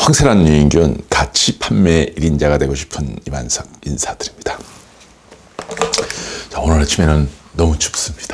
황세란 유인균 가치 판매 1인자가 되고 싶은 이만석 인사드립니다. 자, 오늘 아침에는 너무 춥습니다.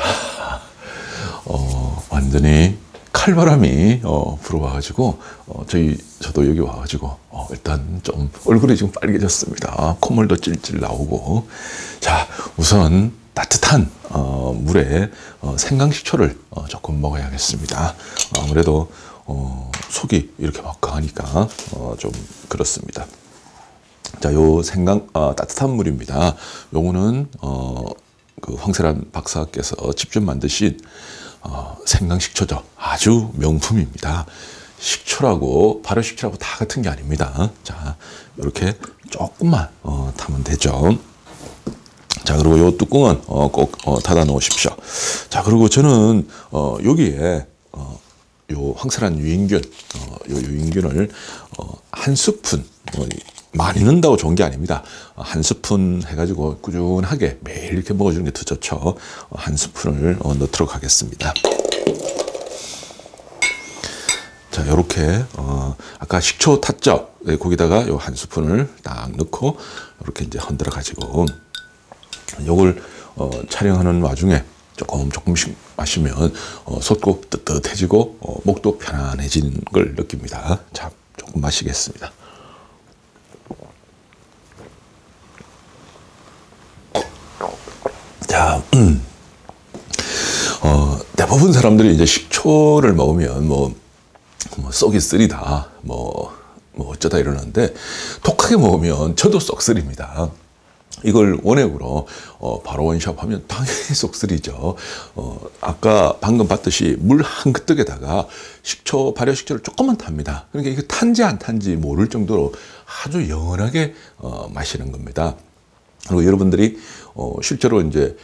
완전히 칼바람이 불어와가지고 저도 여기 와가지고 일단 좀 얼굴이 지금 빨개졌습니다. 콧물도 찔찔 나오고. 자, 우선 따뜻한 물에 생강식초를 조금 먹어야겠습니다. 아무래도 속이 이렇게 막 강하니까 좀 그렇습니다. 자, 요 생강 따뜻한 물입니다. 요거는 그 황세란 박사께서 직접 만드신 생강식초죠. 아주 명품입니다. 식초라고 발효식초라고 다 같은 게 아닙니다. 자, 이렇게 조금만 타면 되죠. 자, 그리고 요 뚜껑은 꼭 닫아 놓으십시오. 자, 그리고 저는 여기에 요 황세란 유인균, 요 유인균을 한 스푼, 많이 넣는다고 좋은 게 아닙니다. 한 스푼 해가지고 꾸준하게 매일 이렇게 먹어주는 게 더 좋죠. 한 스푼을 넣도록 하겠습니다. 자, 요렇게 아까 식초 탔죠? 네, 거기다가 요 한 스푼을 딱 넣고 이렇게 이제 흔들어 가지고 요걸 촬영하는 와중에 조금씩 마시면 속도 뜨뜻해지고 목도 편안해지는 걸 느낍니다. 자, 조금 마시겠습니다. 자, 대부분 사람들이 이제 식초를 먹으면 뭐 썩이 쓰리다, 뭐 어쩌다 이러는데, 독하게 먹으면 저도 썩 쓰립니다. 이걸 원액으로 바로 원샷 하면 당연히 쏙쓰리죠. 아까 방금 봤듯이 물 한 그뜩에다가 식초, 발효식초를 조금만 탑니다. 그러니까 이거 탄지 안 탄지 모를 정도로 아주 연하게 마시는 겁니다. 그리고 여러분들이 실제로 이제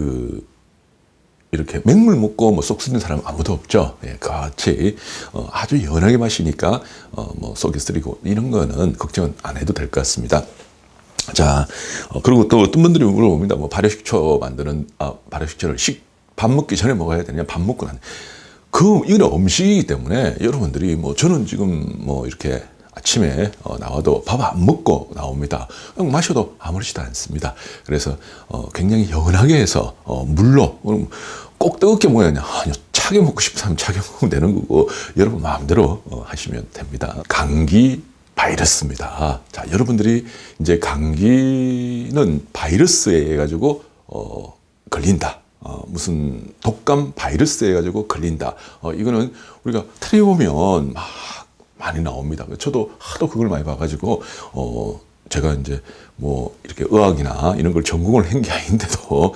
이렇게 맹물 먹고 뭐 쏙 쓰는 사람 아무도 없죠. 예, 같이 아주 연하게 마시니까 뭐 속이 쓰리고 이런 거는 걱정 안 해도 될 것 같습니다. 자, 그리고 또 어떤 분들이 물어봅니다. 뭐 발효식초 만드는 발효식초를 밥 먹기 전에 먹어야 되냐, 밥 먹고 난. 이건 음식이기 때문에 여러분들이 뭐 저는 지금 뭐 이렇게 아침에 나와도 밥 안 먹고 나옵니다. 그냥 마셔도 아무렇지도 않습니다. 그래서 굉장히 연하게 해서 물로 꼭 뜨겁게 먹어야 되냐, 아니요, 차게 먹고 싶다면 차게 먹으면 되는 거고 여러분 마음대로 하시면 됩니다. 감기 바이러스입니다. 자, 여러분들이 이제 감기는 바이러스에 의해 가지고 걸린다. 무슨 독감 바이러스에 의해 가지고 걸린다. 이거는 우리가 텔레비 보면 막 많이 나옵니다. 저도 하도 그걸 많이 봐가지고 제가 이제 뭐 이렇게 의학이나 이런 걸 전공을 한 게 아닌데도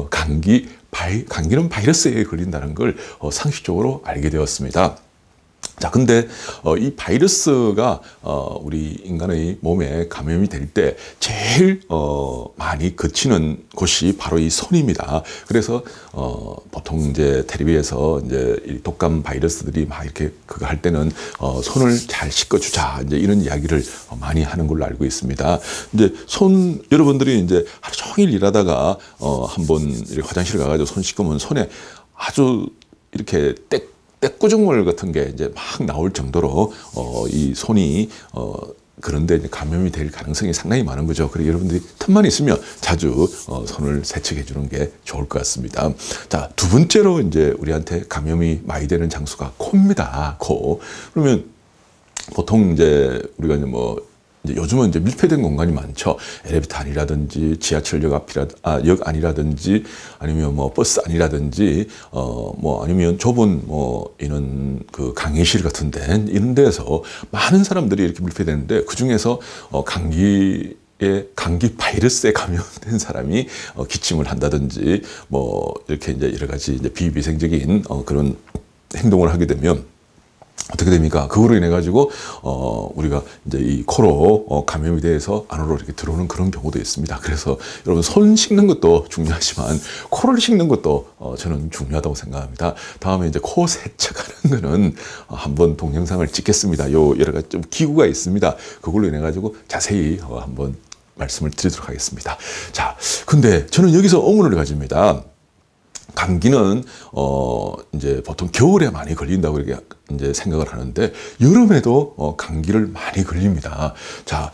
감기는 바이러스에 의해 걸린다는 걸 상식적으로 알게 되었습니다. 자, 근데 이 바이러스가 우리 인간의 몸에 감염이 될 때 제일 많이 거치는 곳이 바로 이 손입니다. 그래서 보통 이제 텔레비에서 이제 이 독감 바이러스들이 막 이렇게 그거 할 때는 손을 잘 씻어주자, 이제 이런 이야기를 많이 하는 걸로 알고 있습니다. 이제 여러분들이 이제 하루 종일 일하다가 한번 화장실 가가지고 손 씻으면 손에 아주 이렇게 떼꾸죽물 같은 게 이제 막 나올 정도로 이 손이 그런데 이제 감염이 될 가능성이 상당히 많은 거죠. 그리고 여러분들이 틈만 있으면 자주 손을 세척해 주는 게 좋을 것 같습니다. 자, 두 번째로 이제 우리한테 감염이 많이 되는 장소가 코입니다. 코. 그러면 보통 이제 우리가 이제 이제 요즘은 이제 밀폐된 공간이 많죠. 엘리베이터 안이라든지 지하철역 역 안이라든지 아니면 뭐 버스 안이라든지 아니면 좁은 이런 그 강의실 같은 데 이런 데서 많은 사람들이 이렇게 밀폐되는데 그 중에서 감기 바이러스에 감염된 사람이 기침을 한다든지 이렇게 이제 여러 가지 이제 비위생적인 그런 행동을 하게 되면 어떻게 됩니까? 그거로 인해 가지고 우리가 이제 이 코로 감염이 돼서 안으로 이렇게 들어오는 그런 경우도 있습니다. 그래서 여러분 손 씻는 것도 중요하지만 코를 씻는 것도 저는 중요하다고 생각합니다. 다음에 이제 코 세척하는 거는 한번 동영상을 찍겠습니다. 여러 가지 좀 기구가 있습니다. 그걸로 인해 가지고 자세히 한번 말씀을 드리도록 하겠습니다. 자, 근데 저는 여기서 의문을 가집니다. 감기는 이제 보통 겨울에 많이 걸린다고 이렇게 이제 생각을 하는데 여름에도 감기를 많이 걸립니다. 자,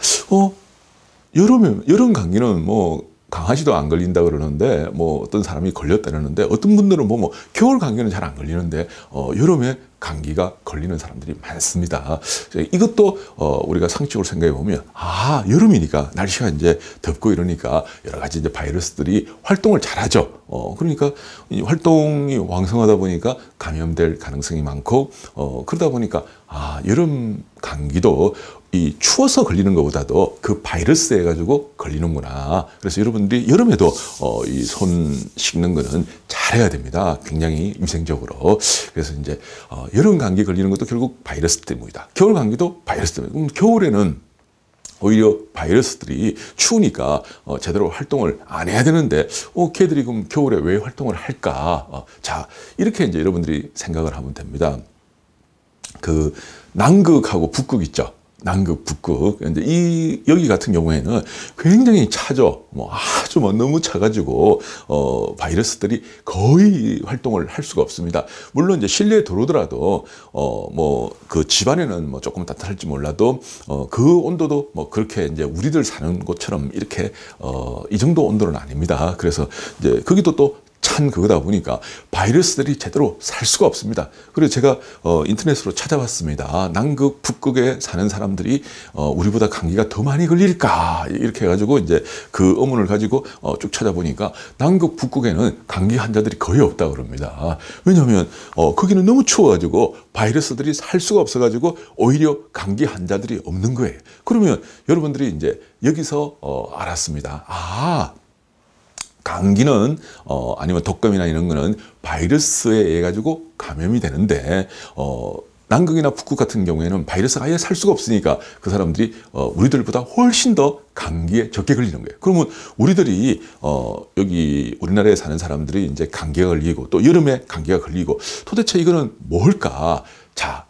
여름 감기는 뭐 강아지도 안 걸린다 그러는데 뭐 어떤 사람이 걸렸다 그러는데 어떤 분들은 뭐 겨울 감기는 잘 안 걸리는데 여름에 감기가 걸리는 사람들이 많습니다. 이것도 우리가 상식적으로 생각해 보면 여름이니까 날씨가 이제 덥고 이러니까 여러 가지 이제 바이러스들이 활동을 잘하죠. 그러니까 이 활동이 왕성하다 보니까 감염될 가능성이 많고 그러다 보니까 여름 감기도 이 추워서 걸리는 것보다도 그 바이러스 해가지고 걸리는구나. 그래서 여러분들이 여름에도 이 손 씻는 거는 잘해야 됩니다. 굉장히 위생적으로. 그래서 이제 여름 감기 걸리는 것도 결국 바이러스 때문이다. 겨울 감기도 바이러스 때문에. 그럼 겨울에는 오히려 바이러스들이 추우니까 제대로 활동을 안 해야 되는데 걔들이 그럼 겨울에 왜 활동을 할까? 자, 이렇게 이제 여러분들이 생각을 하면 됩니다. 그 남극하고 북극 있죠. 남극, 북극. 근데 여기 같은 경우에는 굉장히 차죠. 아주 너무 차가지고, 바이러스들이 거의 활동을 할 수가 없습니다. 물론 이제 실내에 들어오더라도, 그 집안에는 조금 따뜻할지 몰라도, 그 온도도 그렇게 이제 우리들 사는 곳처럼 이렇게, 이 정도 온도는 아닙니다. 그래서 이제 거기도 또 찬 그거다 보니까 바이러스들이 제대로 살 수가 없습니다. 그래서 제가 인터넷으로 찾아봤습니다. 남극, 북극에 사는 사람들이 우리보다 감기가 더 많이 걸릴까? 이렇게 해가지고 이제 그 의문을 가지고 쭉 찾아보니까 남극, 북극에는 감기 환자들이 거의 없다고 그럽니다. 왜냐하면 거기는 너무 추워가지고 바이러스들이 살 수가 없어가지고 오히려 감기 환자들이 없는 거예요. 그러면 여러분들이 이제 여기서 알았습니다. 감기는 아니면 독감이나 이런 거는 바이러스에 의해 가지고 감염이 되는데 남극이나 북극 같은 경우에는 바이러스가 아예 살 수가 없으니까 그 사람들이 우리들보다 훨씬 더 감기에 적게 걸리는 거예요. 그러면 우리들이 여기 우리나라에 사는 사람들이 이제 감기가 걸리고 또 여름에 감기가 걸리고 도대체 이거는 뭘까? 자,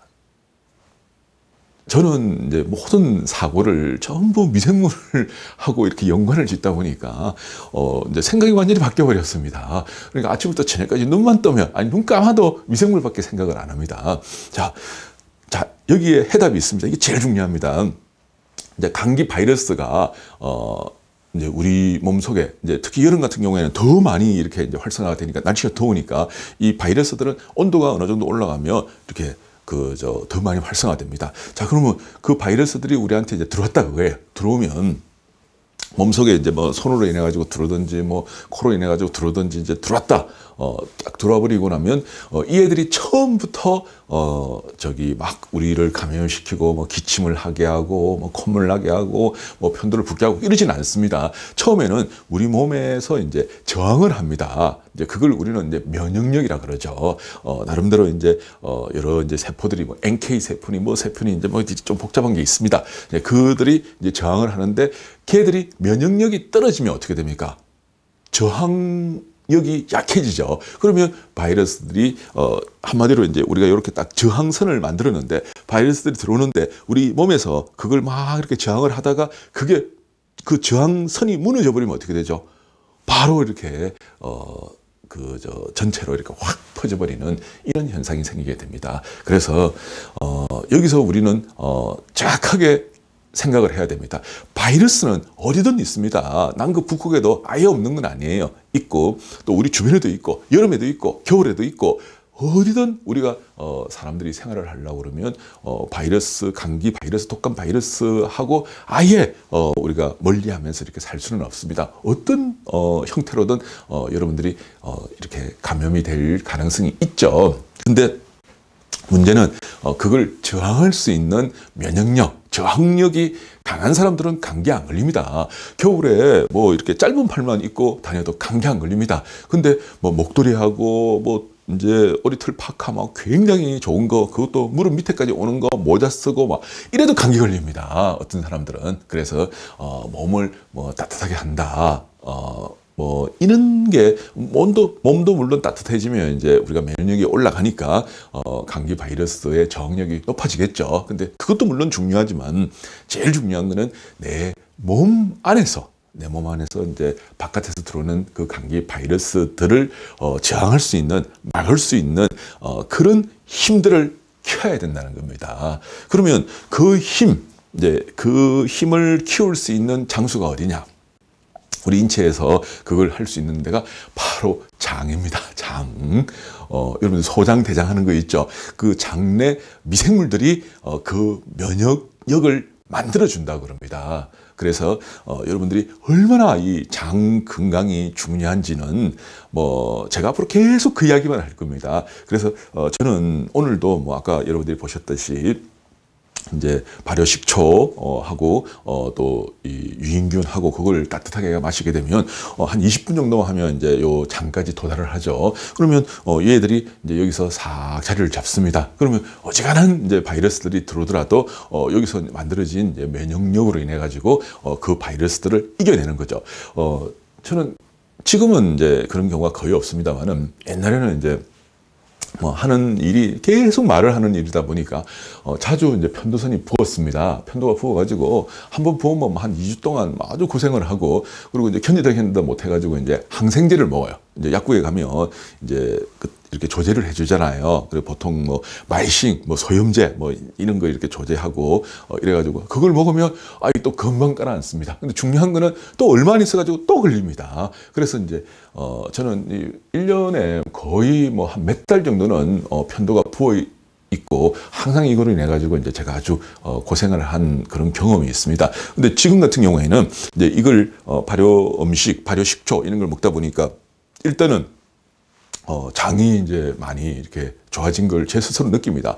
저는 이제 모든 사고를 전부 미생물을 하고 이렇게 연관을 짓다 보니까 이제 생각이 완전히 바뀌어 버렸습니다. 그러니까 아침부터 저녁까지 눈만 뜨면 눈 감아도 미생물밖에 생각을 안 합니다. 자, 여기에 해답이 있습니다. 이게 제일 중요합니다. 이제 감기 바이러스가 이제 우리 몸 속에 이제 특히 여름 같은 경우에는 더 많이 이렇게 이제 활성화가 되니까 날씨가 더우니까 이 바이러스들은 온도가 어느 정도 올라가면 이렇게 더 많이 활성화됩니다. 자, 그러면 그 바이러스들이 우리한테 이제 들어왔다 그거예요. 들어오면 몸속에 이제 손으로 인해 가지고 들어오든지 코로 인해 가지고 들어오든지 이제 들어왔다. 딱 들어와 버리고 나면 이 애들이 처음부터 막 우리를 감염시키고 기침을 하게 하고 콧물 나게 하고 편도를 붓게 하고 이러진 않습니다. 처음에는 우리 몸에서 이제 저항을 합니다. 이제 그걸 우리는 이제 면역력이라 그러죠. 나름대로 이제 여러 이제 세포들이 NK 세포니 세포니 이제 좀 복잡한 게 있습니다. 이제 그들이 이제 저항을 하는데 걔들이 면역력이 떨어지면 어떻게 됩니까? 저항력이 약해지죠. 그러면 바이러스들이 한마디로 이제 우리가 이렇게 딱 저항선을 만들었는데 바이러스들이 들어오는데 우리 몸에서 그걸 막 이렇게 저항을 하다가 그게 그 저항선이 무너져 버리면 어떻게 되죠? 바로 이렇게 전체로 이렇게 확 퍼져버리는 이런 현상이 생기게 됩니다. 그래서 여기서 우리는 정확하게 생각을 해야 됩니다. 바이러스는 어디든 있습니다. 남극, 북극에도 아예 없는 건 아니에요. 있고 또 우리 주변에도 있고 여름에도 있고 겨울에도 있고 어디든 우리가 사람들이 생활을 하려고 그러면 바이러스, 감기 바이러스, 독감 바이러스하고 아예 우리가 멀리하면서 이렇게 살 수는 없습니다. 어떤 형태로든 여러분들이 이렇게 감염이 될 가능성이 있죠. 근데 문제는 그걸 저항할 수 있는 면역력, 저항력이 강한 사람들은 감기 안 걸립니다. 겨울에 이렇게 짧은 팔만 입고 다녀도 감기 안 걸립니다. 근데 목도리하고 이제 오리털 파카 굉장히 좋은 거 그것도 무릎 밑에까지 오는 거 모자 쓰고 이래도 감기 걸립니다. 어떤 사람들은. 그래서 몸을 따뜻하게 한다. 이런 게 몸도 물론 따뜻해지면 이제 우리가 면역력이 올라가니까 감기 바이러스의 저항력이 높아지겠죠. 근데 그것도 물론 중요하지만 제일 중요한 거는 내 몸 안에서 내 몸 안에서 이제 바깥에서 들어오는 그 감기 바이러스들을 저항할 수 있는, 막을 수 있는 그런 힘들을 키워야 된다는 겁니다. 그러면 그 힘, 이제 그 힘을 키울 수 있는 장소가 어디냐? 우리 인체에서 그걸 할 수 있는 데가 바로 장입니다. 장. 여러분 소장, 대장 하는 거 있죠? 그 장 내 미생물들이 그 면역력을 만들어준다고 그럽니다. 그래서 여러분들이 얼마나 이 장 건강이 중요한지는 제가 앞으로 계속 그 이야기만 할 겁니다. 그래서 저는 오늘도 아까 여러분들이 보셨듯이 이제 발효식초 하고 또 이 유인균하고 그걸 따뜻하게 마시게 되면 한 20분 정도 하면 이제 요 장까지 도달을 하죠. 그러면 얘들이 이제 여기서 싹 자리를 잡습니다. 그러면 어지간한 이제 바이러스들이 들어오더라도 여기서 만들어진 이제 면역력으로 인해 가지고 그 바이러스들을 이겨내는 거죠. 저는 지금은 이제 그런 경우가 거의 없습니다만은 옛날에는 이제 하는 일이 계속 말을 하는 일이다 보니까 자주 이제 편도선이 부었습니다. 편도가 부어가지고 한번 부으면 한 2주 동안 아주 고생을 하고, 그리고 이제 견디다 못해가지고 이제 항생제를 먹어요. 이제 약국에 가면 이제 이렇게 조제를 해주잖아요. 그리고 보통 마이싱, 소염제, 이런 거 이렇게 조제하고, 이래가지고, 그걸 먹으면, 또 금방 깔아앉습니다. 근데 중요한 거는 또 얼마 안 있어가지고 또 걸립니다. 그래서 이제, 저는 1년에 거의 한 몇 달 정도는, 편도가 부어 있고, 항상 이거로 인해가지고 이제 제가 아주, 고생을 한 그런 경험이 있습니다. 근데 지금 같은 경우에는 이제 이걸, 발효 음식, 발효 식초 이런 걸 먹다 보니까, 일단은, 장이 이제 많이 이렇게 좋아진 걸 제 스스로 느낍니다.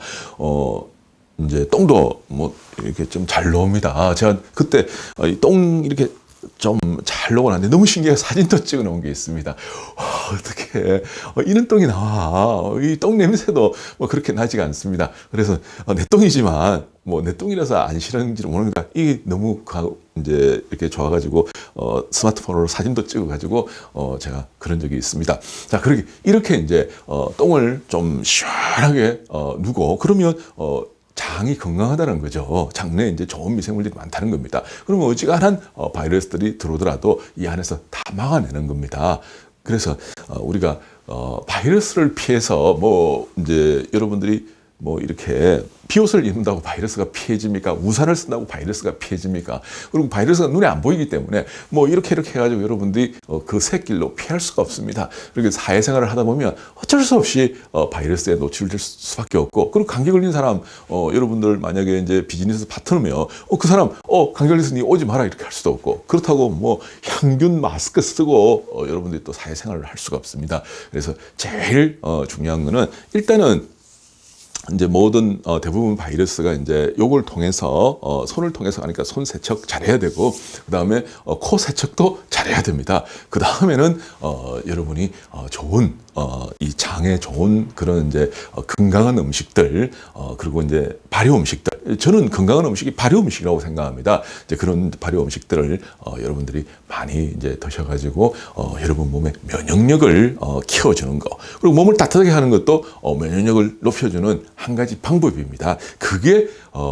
이제 똥도 이렇게 좀 잘 나옵니다. 제가 그때 똥 이렇게 좀 잘 나오고 나는데 너무 신기해서 사진도 찍어 놓은 게 있습니다. 어떻게 이런 똥이 나와? 이 똥 냄새도 그렇게 나지가 않습니다. 그래서 내 똥이지만 내 똥이라서 안 싫은지 모르겠다. 이게 너무 이제 이렇게 좋아가지고 스마트폰으로 사진도 찍어가지고 제가 그런 적이 있습니다. 자, 이렇게 이제 똥을 좀 시원하게 누고 그러면 장이 건강하다는 거죠. 장내에 이제 좋은 미생물들이 많다는 겁니다. 그러면 어지간한 바이러스들이 들어오더라도 이 안에서 다 막아내는 겁니다. 그래서 우리가 바이러스를 피해서 이제 여러분들이 이렇게 비옷을 입는다고 바이러스가 피해집니까? 우산을 쓴다고 바이러스가 피해집니까? 그리고 바이러스가 눈에 안 보이기 때문에 이렇게 해가지고 여러분들이 그 새길로 피할 수가 없습니다. 그리고 사회생활을 하다 보면 어쩔 수 없이 바이러스에 노출될 수밖에 없고, 그리고 감기 걸린 사람 여러분들 만약에 이제 비즈니스 파트너면 그 사람 감기 걸려서 니 오지 마라 이렇게 할 수도 없고, 그렇다고 향균 마스크 쓰고 여러분들이 또 사회생활을 할 수가 없습니다. 그래서 제일 중요한 거는 일단은 이제 모든 대부분 바이러스가 이제 요걸 통해서 손을 통해서 하니까 손 세척 잘해야 되고, 그 다음에 코 세척도 잘해야 됩니다. 그 다음에는 여러분이 좋은 이 장에 좋은 그런 이제 건강한 음식들, 그리고 이제 발효 음식들, 저는 건강한 음식이 발효 음식이라고 생각합니다. 이제 그런 발효 음식들을 여러분들이 많이 이제 드셔가지고 여러분 몸의 면역력을 키워주는 거, 그리고 몸을 따뜻하게 하는 것도 면역력을 높여주는 한 가지 방법입니다. 그게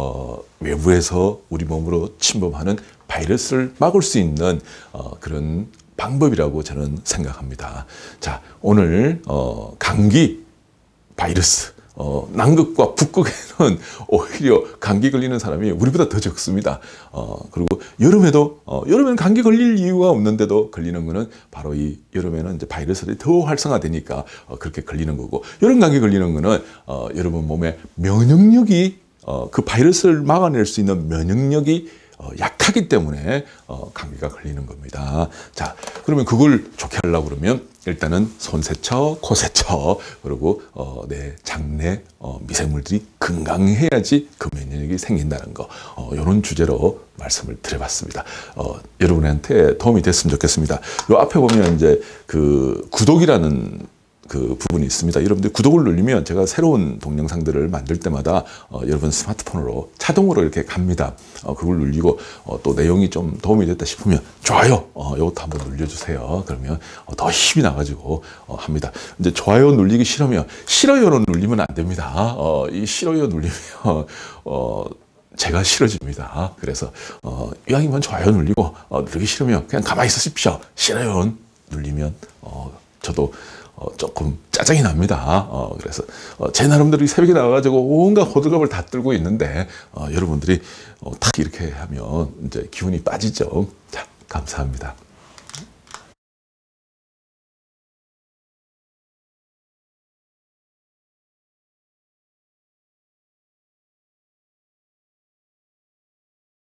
외부에서 우리 몸으로 침범하는 바이러스를 막을 수 있는 그런 방법이라고 저는 생각합니다. 자, 오늘 감기 바이러스, 남극과 북극에는 오히려 감기 걸리는 사람이 우리보다 더 적습니다. 그리고 여름에는 감기 걸릴 이유가 없는데도 걸리는 거는 바로 이 여름에는 이제 바이러스들이 더 활성화되니까 그렇게 걸리는 거고, 여름 감기 걸리는 거는 여러분 몸에 면역력이 그 바이러스를 막아낼 수 있는 면역력이 약하기 때문에 감기가 걸리는 겁니다. 자, 그러면 그걸 좋게 하려고 그러면 일단은 손 세척, 코 세척, 그리고 내 장내 미생물들이 건강해야지 그 면역력이 생긴다는 거, 이런 주제로 말씀을 드려봤습니다. 여러분한테 도움이 됐으면 좋겠습니다. 요 앞에 보면 이제 그 구독이라는 그 부분이 있습니다. 여러분들 구독을 누르면 제가 새로운 동영상들을 만들 때마다 여러분 스마트폰으로 자동으로 이렇게 갑니다. 그걸 눌리고 또 내용이 좀 도움이 됐다 싶으면 좋아요, 이것도 한번 눌려주세요. 그러면 더 힘이 나가지고 합니다. 이제 좋아요 눌리기 싫으면 싫어요로 눌리면 안 됩니다. 이 싫어요 눌리면 제가 싫어집니다. 그래서 이왕이면 좋아요 눌리고 누르기 싫으면 그냥 가만히 있으십시오. 싫어요 눌리면 저도 조금 짜증이 납니다. 그래서 제 나름대로 새벽에 나와가지고 온갖 호들갑을 다 떨고 있는데 여러분들이 탁 이렇게 하면 이제 기운이 빠지죠. 자, 감사합니다.